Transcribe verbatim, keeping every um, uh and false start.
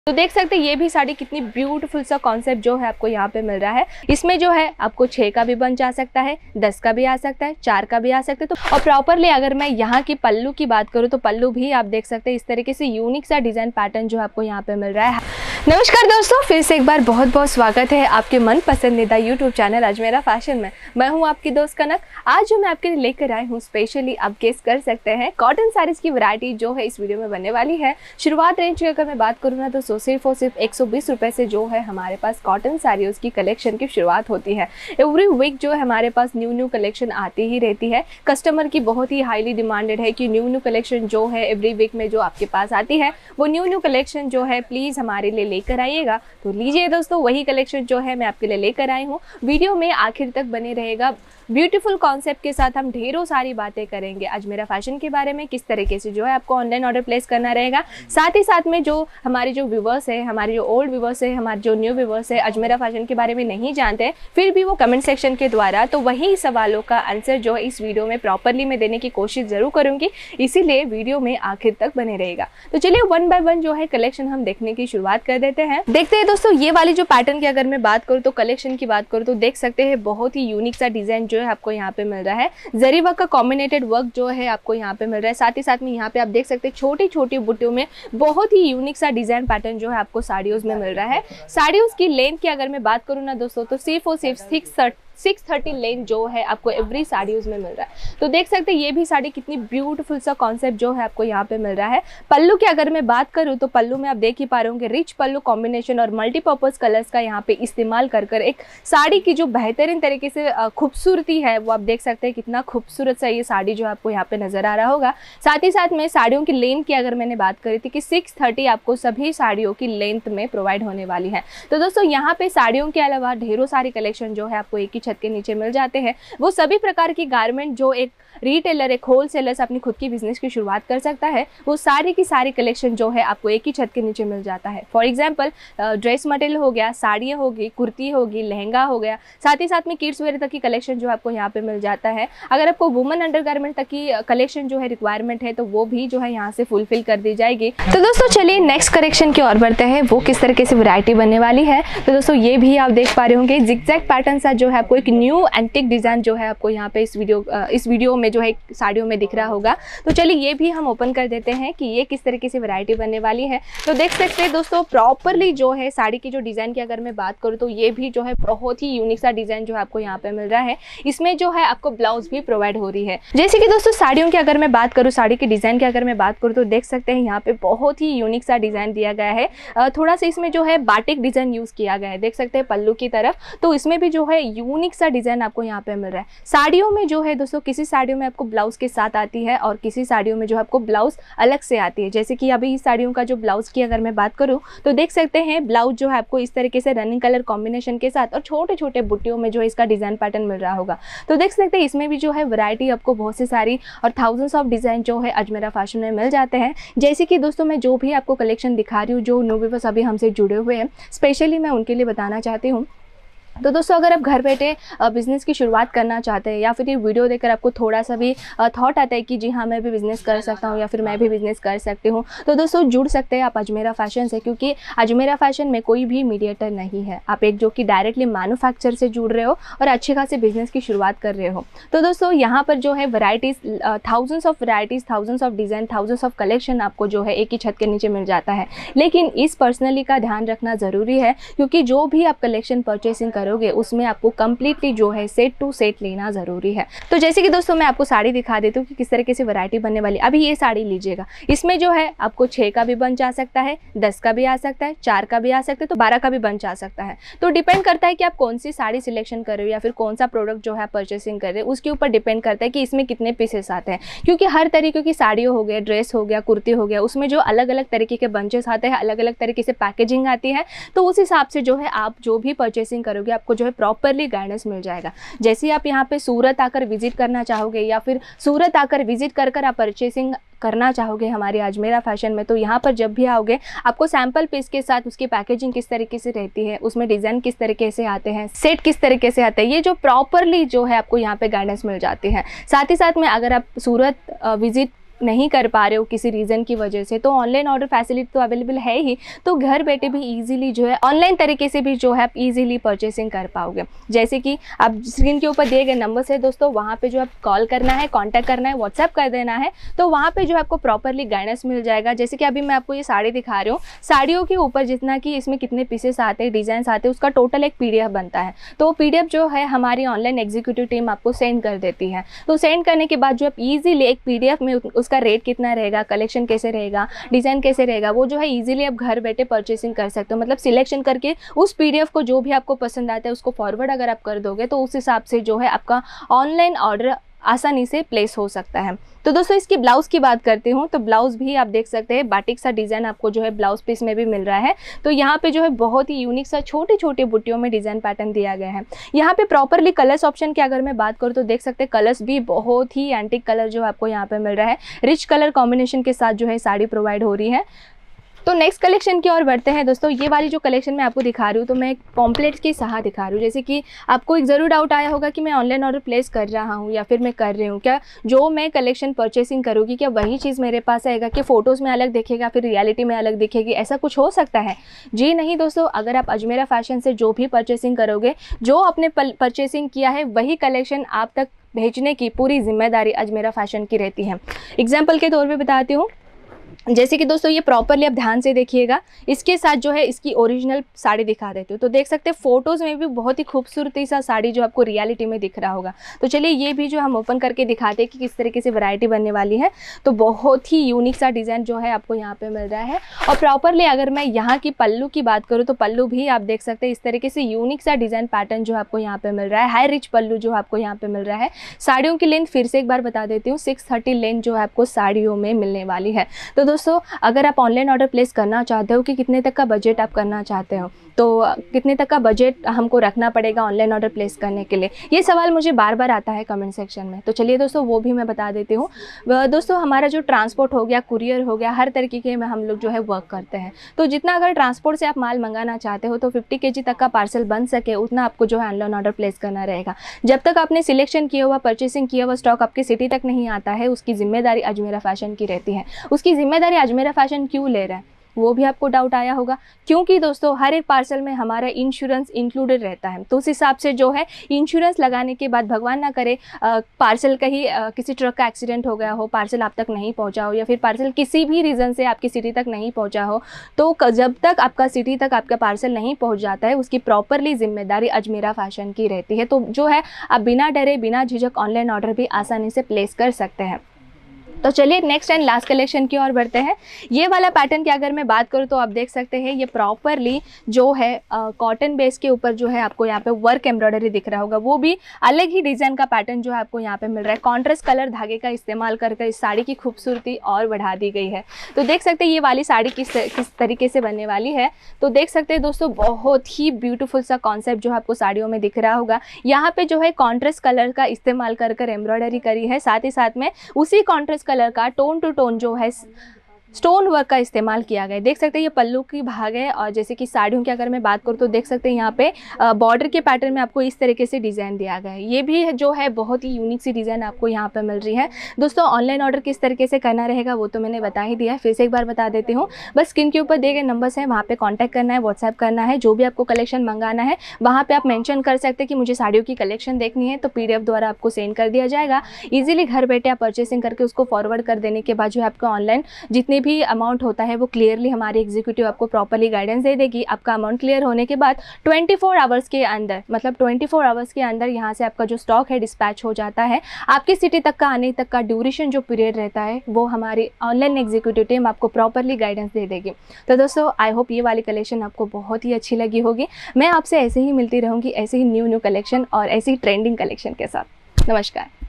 तो देख सकते हैं ये भी साड़ी कितनी ब्यूटीफुल सा कॉन्सेप्ट जो है आपको यहाँ पे मिल रहा है। इसमें जो है आपको छः का भी बन जा सकता है, दस का भी आ सकता है, चार का भी आ सकता है। तो और प्रॉपरली अगर मैं यहाँ की पल्लू की बात करूँ तो पल्लू भी आप देख सकते हैं इस तरीके से यूनिक सा डिजाइन पैटर्न जो आपको यहाँ पे मिल रहा है। नमस्कार दोस्तों, फिर से एक बार बहुत बहुत स्वागत है आपके मन पसंदीदा यूट्यूब चैनल अजमेरा फैशन में। मैं हूँ आपकी दोस्त कनक। आज जो मैं आपके लिए लेकर आई हूँ स्पेशली आप गेस कर सकते हैं कॉटन साड़ीज की वैरायटी जो है इस वीडियो में बनने वाली है। शुरुआत रेंज की अगर मैं बात करूँ ना तो सिर्फ और सिर्फ एक सौ बीस रुपए से जो है हमारे पास कॉटन साड़ियों की कलेक्शन की शुरुआत होती है। एवरी वीक जो है हमारे पास न्यू न्यू कलेक्शन आती ही रहती है। कस्टमर की बहुत ही हाईली डिमांडेड है कि न्यू न्यू कलेक्शन जो है एवरी वीक में जो आपके पास आती है वो न्यू न्यू कलेक्शन जो है प्लीज़ हमारे लिए लेकर आइएगा। तो लीजिए दोस्तों, वही कलेक्शन जो है मैं आपके लिए लेकर आई हूँ। वीडियो में आखिर तक बने रहेगा। ब्यूटीफुल कॉन्सेप्ट के साथ हम ढेरों सारी बातें करेंगे अजमेरा फैशन के बारे में, किस तरीके से जो है आपको ऑनलाइन ऑर्डर प्लेस करना रहेगा। साथ ही साथ में जो हमारे जो व्यूवर्स है, हमारे जो ओल्ड व्यूवर्स है, हमारे जो न्यू व्यूवर्स है अजमेरा फैशन के बारे में नहीं जानते फिर भी वो कमेंट सेक्शन के द्वारा तो वही सवालों का आंसर जो है इस वीडियो में प्रॉपरली मैं देने की कोशिश जरूर करूंगी, इसीलिए वीडियो में आखिर तक बने रहेगा। तो चलिए वन बाय वन जो है कलेक्शन हम देखने की शुरुआत कर देते हैं। देखते हैं दोस्तों, ये वाली जो पैटर्न की अगर मैं बात करूँ तो कलेक्शन की बात करूँ तो देख सकते हैं बहुत ही यूनिक सा डिजाइन जो है आपको यहाँ पे मिल रहा है। जरी वर्क का कॉम्बिनेटेड वर्क जो है आपको यहाँ पे मिल रहा है। साथ ही साथ में यहाँ पे आप देख सकते हैं छोटी छोटी बुट्टियों में बहुत ही यूनिक सा डिजाइन पैटर्न जो है आपको साड़ियों में मिल रहा है। साड़ियों की लेंथ की अगर मैं बात करूँ ना दोस्तों तो सिर्फ और सिर्फ सिक्स सिक्स थर्टी लेंथ जो है आपको एवरी साड़ियों में मिल रहा है। तो देख सकते हैं ये भी साड़ी कितनी ब्यूटीफुल सा कॉन्सेप्ट जो है आपको यहाँ पे मिल रहा है। पल्लू की अगर मैं बात करूँ तो पल्लू में आप देख ही पा रहे होंगे रिच पल्लू कॉम्बिनेशन और मल्टीपर्पज कलर्स का यहाँ पे इस्तेमाल कर कर एक साड़ी की जो बेहतरीन तरीके से खूबसूरती है वो आप देख सकते हैं। कितना खूबसूरत सा ये साड़ी जो आपको यहाँ पे नजर आ रहा होगा। साथ ही साथ में साड़ियों की लेंथ की अगर मैंने बात करी थी कि सिक्स थर्टी आपको सभी साड़ियों की लेंथ में प्रोवाइड होने वाली है। तो दोस्तों यहाँ पे साड़ियों के अलावा ढेरों सारी कलेक्शन जो है आपको एक ही छत के नीचे मिल जाते हैं। वो सभी प्रकार की गारमेंट जो एक रिटेलर, एक होलसेलर अपनी खुद की बिजनेस की शुरुआत कर सकता है, वो सारी की सारी कलेक्शन जो है आपको एक ही छत के नीचे मिल जाता है। फॉर एग्जांपल ड्रेस मटेरियल हो गया, साड़ियाँ होगी, कुर्ती होगी, लहंगा हो गया, साथ ही साथ में किड्स वेयर तक की कलेक्शन जो आपको यहाँ पे मिल जाता है। अगर आपको वुमेन अंडरगारमेंट तक की कलेक्शन जो है रिक्वायरमेंट है तो वो भी जो है यहाँ से फुलफिल कर दी जाएगी। तो दोस्तों चलिए नेक्स्ट कलेक्शन की ओर बढ़ते हैं, वो किस तरीके से वैरायटी बनने वाली है। तो दोस्तों ये भी आप देख पा रहे होंगे जिगजैग पैटर्न सा जो है आपको एक न्यू एंटिक डिजाइन जो है आपको यहाँ पे इस वीडियो इस वीडियो में जो है साड़ियों में दिख रहा होगा। तो चलिए ये भी हम ओपन कर देते हैं कि ये किस तरीके से वैरायटी बनने वाली है। तो देख सकते हैं दोस्तों प्रॉपरली जो है साड़ी की जो डिजाइन की अगर मैं बात करूँ तो ये भी जो है बहुत ही यूनिक सा डिजाइन जो है आपको यहाँ पे मिल रहा है। इसमें जो है आपको ब्लाउज भी प्रोवाइड हो रही है। जैसे कि दोस्तों साड़ियों की अगर मैं बात करूँ, साड़ी की डिजाइन की अगर मैं बात करूँ तो देख सकते हैं यहाँ पे बहुत ही यूनिक सा डिजाइन दिया गया है। थोड़ा सा इसमें जो है बाटिक डिजाइन यूज किया गया है, देख सकते हैं पल्लू की तरफ। तो इसमें भी जो है यूनिक सा डिजाइन आपको यहाँ पे मिल रहा है। साड़ियों में जो है दोस्तों किसी साड़ियों में आपको ब्लाउज के साथ आती है और किसी साड़ियों में जो आपको ब्लाउज अलग से आती है। जैसे कि अभी इस साड़ियों का जो ब्लाउज की अगर मैं बात करूं तो देख सकते हैं ब्लाउज जो है आपको इस तरीके से रनिंग कलर कॉम्बिनेशन के साथ और छोटे छोटे बुट्टियों में जो इसका डिजाइन पैटर्न मिल रहा होगा। तो देख सकते हैं इसमें भी जो है वैरायटी आपको बहुत सी सारी और थाउजेंड्स ऑफ डिजाइन जो है अजमेरा फैशन में मिल जाते हैं। जैसे कि दोस्तों मैं जो भी आपको कलेक्शन दिखा रही हूँ, जो न्यू व्यूअर्स अभी हमसे जुड़े हुए हैं स्पेशली मैं उनके लिए बताना चाहती हूँ। तो दोस्तों अगर आप घर बैठे बिज़नेस की शुरुआत करना चाहते हैं या फिर ये वीडियो देखकर आपको थोड़ा सा भी थॉट आता है कि जी हाँ मैं भी बिज़नेस कर सकता हूँ या फिर मैं भी बिज़नेस कर सकती हूँ, तो दोस्तों जुड़ सकते हैं आप अजमेरा फैशन से, क्योंकि अजमेरा फैशन में कोई भी मीडिएटर नहीं है। आप एक जो कि डायरेक्टली मैन्युफैक्चर से जुड़ रहे हो और अच्छे खासे बिजनेस की शुरुआत कर रहे हो। तो दोस्तों यहाँ पर जो है varieties, thousands of varieties, thousands of design, thousands of collection आपको जो है एक ही छत के नीचे मिल जाता है। लेकिन इस पर्सनली का ध्यान रखना ज़रूरी है, क्योंकि जो भी आप कलेक्शन परचेसिंग करोगे उसमें आपको कंप्लीटली जो है सेट टू सेट लेना जरूरी है। तो जैसे कि दोस्तों मैं आपको साड़ी दिखा देती हूँ कि किस तरीके से वैरायटी बनने वाली। अभी ये साड़ी लीजिएगा, इसमें जो है आपको छः का भी बन जा सकता है, दस का भी आ सकता है, चार का भी आ सकता है, तो बारह का भी बन जा सकता है। तो डिपेंड करता है कि आप कौन सी साड़ी सिलेक्शन कर रहे हो या फिर कौन सा प्रोडक्ट जो है परचेसिंग कर रहे हो, उसके ऊपर डिपेंड करता है कि इसमें कितने पीसेस आते हैं। क्योंकि हर तरीके की साड़ियों हो गया, ड्रेस हो गया, कुर्ती हो गया, उसमें जो अलग अलग तरीके के बंचेस आते हैं, अलग अलग तरीके से पैकेजिंग आती है। तो उस हिसाब से जो है आप जो भी परचेसिंग करोगे आपको जो है प्रॉपरली गाइडेंस मिल जाएगा। जैसे आप यहाँ पे सूरत आकर विजिट करना चाहोगे या फिर सूरत आकर विजिट कर कर आप परचेसिंग करना चाहोगे हमारे अजमेरा फैशन में, तो यहाँ पर जब भी आओगे आपको सैंपल पीस के साथ उसकी पैकेजिंग किस तरीके से रहती है, उसमें डिज़ाइन किस तरीके से आते हैं, सेट किस तरीके से आते हैं, ये जो प्रॉपरली जो है आपको यहाँ पे गाइडेंस मिल जाती है। साथ ही साथ में अगर आप सूरत विजिट नहीं कर पा रहे हो किसी रीज़न की वजह से, तो ऑनलाइन ऑर्डर फैसिलिटी तो अवेलेबल है ही, तो घर बैठे भी ईजिली जो है ऑनलाइन तरीके से भी जो है आप ईजिली परचेसिंग कर पाओगे। जैसे कि आप स्क्रीन के ऊपर दिए गए नंबर से दोस्तों वहाँ पे जो आप कॉल करना है, कॉन्टैक्ट करना है, व्हाट्सएप कर देना है, तो वहाँ पे जो आपको प्रॉपरली गाइडेंस मिल जाएगा। जैसे कि अभी मैं आपको ये साड़ी दिखा रही हूँ, साड़ियों के ऊपर जितना कि इसमें कितने पीसेस आते हैं, डिजाइन आते हैं, उसका टोटल एक पीडीएफ बनता है। तो वो पीडीएफ जो है हमारी ऑनलाइन एग्जीक्यूटिव टीम आपको सेंड कर देती है। तो सेंड करने के बाद जो आप इजीली एक पीडीएफ में उसका रेट कितना रहेगा, कलेक्शन कैसे रहेगा, डिजाइन कैसे रहेगा, वो जो है इजीली आप घर बैठे परचेसिंग कर सकते हो। मतलब सिलेक्शन करके उस पीडीएफ को जो भी आपको पसंद आता है उसको फॉरवर्ड अगर आप कर दोगे तो उस हिसाब से जो है आपका ऑनलाइन ऑर्डर आसानी से प्लेस हो सकता है। तो दोस्तों इसकी ब्लाउज़ की बात करती हूँ, तो ब्लाउज़ भी आप देख सकते हैं बाटिक सा डिज़ाइन आपको जो है ब्लाउज़ पीस में भी मिल रहा है। तो यहाँ पे जो है बहुत ही यूनिक सा छोटे छोटे बुट्टियों में डिज़ाइन पैटर्न दिया गया है। यहाँ पे प्रॉपरली कलर्स ऑप्शन की अगर मैं बात करूँ तो देख सकते हैं कलर्स भी बहुत ही एंटिक कलर जो आपको यहाँ पे मिल रहा है, रिच कलर कॉम्बिनेशन के साथ जो है साड़ी प्रोवाइड हो रही है। तो नेक्स्ट कलेक्शन की ओर बढ़ते हैं दोस्तों। ये वाली जो कलेक्शन मैं आपको दिखा रही हूँ तो मैं एक पॉम्पलेट की सहा दिखा रही हूँ। जैसे कि आपको एक ज़रूर डाउट आया होगा कि मैं ऑनलाइन ऑर्डर प्लेस कर रहा हूँ या फिर मैं कर रही हूँ, क्या जो मैं कलेक्शन परचेसिंग करूँगी क्या वही चीज़ मेरे पास आएगा, कि फ़ोटोज़ में अलग दिखेगा फिर रियलिटी में अलग दिखेगी, ऐसा कुछ हो सकता है? जी नहीं दोस्तों, अगर आप अजमेरा फैशन से जो भी परचेसिंग करोगे, जो आपने परचेसिंग किया है वही कलेक्शन आप तक भेजने की पूरी जिम्मेदारी अजमेरा फैशन की रहती है। एग्जाम्पल के तौर पर बताती हूँ, जैसे कि दोस्तों ये प्रॉपरली आप ध्यान से देखिएगा, इसके साथ जो है इसकी ओरिजिनल साड़ी दिखा देती हूँ। तो देख सकते हैं फोटोज़ में भी बहुत ही खूबसूरती सा साड़ी जो आपको रियलिटी में दिख रहा होगा। तो चलिए ये भी जो हम ओपन करके दिखाते हैं कि किस तरीके से वैरायटी बनने वाली है। तो बहुत ही यूनिक सा डिज़ाइन जो है आपको यहाँ पे मिल रहा है। और प्रॉपरली अगर मैं यहाँ की पल्लू की बात करूँ तो पल्लू भी आप देख सकते हैं इस तरीके से यूनिक सा डिज़ाइन पैटर्न जो आपको यहाँ पे मिल रहा है, हाई रिच पल्लू जो आपको यहाँ पे मिल रहा है। साड़ियों की लेंथ फिर से एक बार बता देती हूँ, सिक्स थर्टी लेंथ जो है आपको साड़ियों में मिलने वाली है। तो दोस्तों अगर आप ऑनलाइन ऑर्डर प्लेस करना चाहते हो कि कितने तक का बजट आप करना चाहते हो, तो कितने तक का बजट हमको रखना पड़ेगा ऑनलाइन ऑर्डर प्लेस करने के लिए, ये सवाल मुझे बार बार आता है कमेंट सेक्शन में। तो चलिए दोस्तों वो भी मैं बता देती हूँ। दोस्तों हमारा जो ट्रांसपोर्ट हो गया, कुरियर हो गया, हर तरीके में हम लोग जो है वर्क करते हैं। तो जितना अगर ट्रांसपोर्ट से आप माल मंगाना चाहते हो तो फिफ्टी के जी तक का पार्सल बन सके उतना आपको जो है ऑनलाइन ऑर्डर प्लेस करना रहेगा। जब तक आपने सिलेक्शन किया हुआ, परचेसिंग किया हुआ स्टॉक आपकी सिटी तक नहीं आता है, उसकी जिम्मेदारी अजमेरा फैशन की रहती है। उसकी जिम्मेदारी अजमेरा फैशन क्यों ले रहा है वो भी आपको डाउट आया होगा, क्योंकि दोस्तों हर एक पार्सल में हमारा इंश्योरेंस इंक्लूडेड रहता है। तो उस हिसाब से जो है इंश्योरेंस लगाने के बाद भगवान ना करे आ, पार्सल कहीं आ, किसी ट्रक का एक्सीडेंट हो गया हो, पार्सल आप तक नहीं पहुंचा हो, या फिर पार्सल किसी भी रीज़न से आपकी सिटी तक नहीं पहुंचा हो, तो जब तक आपका सिटी तक आपका पार्सल नहीं पहुँच जाता है उसकी प्रॉपरली जिम्मेदारी अजमेरा फैशन की रहती है। तो जो है आप बिना डरे बिना झिझक ऑनलाइन ऑर्डर भी आसानी से प्लेस कर सकते हैं। तो चलिए नेक्स्ट एंड लास्ट कलेक्शन की ओर बढ़ते हैं। ये वाला पैटर्न की अगर मैं बात करूँ तो आप देख सकते हैं ये प्रॉपरली जो है कॉटन बेस के ऊपर जो है आपको यहाँ पे वर्क एम्ब्रॉयडरी दिख रहा होगा, वो भी अलग ही डिज़ाइन का पैटर्न जो है आपको यहाँ पे मिल रहा है। कॉन्ट्रास्ट कलर धागे का इस्तेमाल कर कर इस साड़ी की खूबसूरती और बढ़ा दी गई है। तो देख सकते हैं ये वाली साड़ी किस किस तरीके से बनने वाली है। तो देख सकते हैं दोस्तों बहुत ही ब्यूटीफुल सा कॉन्सेप्ट जो है आपको साड़ियों में दिख रहा होगा। यहाँ पे जो है कॉन्ट्रास्ट कलर का इस्तेमाल कर कर एम्ब्रॉयडरी करी है, साथ ही साथ में उसी कॉन्ट्रास्ट कलर का टोन टू टोन जो है स्टोन वर्क का इस्तेमाल किया गया है। देख सकते हैं ये पल्लू की भाग है। और जैसे कि साड़ियों की अगर मैं बात करूँ तो देख सकते हैं यहाँ पे बॉर्डर के पैटर्न में आपको इस तरीके से डिज़ाइन दिया गया है। ये भी जो है बहुत ही यूनिक सी डिज़ाइन आपको यहाँ पे मिल रही है। दोस्तों ऑनलाइन ऑर्डर किस तरीके से करना रहेगा वो तो मैंने बता ही दिया है, फिर से एक बार बता देती हूँ। बस स्क्रीन के ऊपर दिए गए नंबर्स हैं, वहाँ पर कॉन्टैक्ट करना है, व्हाट्सएप करना है। जो भी आपको कलेक्शन मंगाना है वहाँ पर आप मैंशन कर सकते हैं कि मुझे साड़ियों की कलेक्शन देखनी है, तो पी डी एफ द्वारा आपको सेंड कर दिया जाएगा। ईजिली घर बैठे आप परचेसिंग करके उसको फॉरवर्ड कर देने के बाद जो है आपको ऑनलाइन जितने भी अमाउंट होता है वो क्लियरली हमारी एग्जीक्यूटिव आपको प्रॉपर्ली गाइडेंस दे देगी। आपका अमाउंट क्लियर होने के बाद चौबीस आवर्स के अंदर, मतलब चौबीस आवर्स के अंदर यहाँ से आपका जो स्टॉक है डिस्पैच हो जाता है। आपकी सिटी तक का आने तक का ड्यूरेशन जो पीरियड रहता है वो हमारी ऑनलाइन एग्जीक्यूटिव टीम आपको प्रॉपर्ली गाइडेंस दे देगी। तो दोस्तों आई होप ये वाली कलेक्शन आपको बहुत ही अच्छी लगी होगी। मैं आपसे ऐसे ही मिलती रहूँगी, ऐसे ही न्यू न्यू कलेक्शन और ऐसे ही ट्रेंडिंग कलेक्शन के साथ। नमस्कार।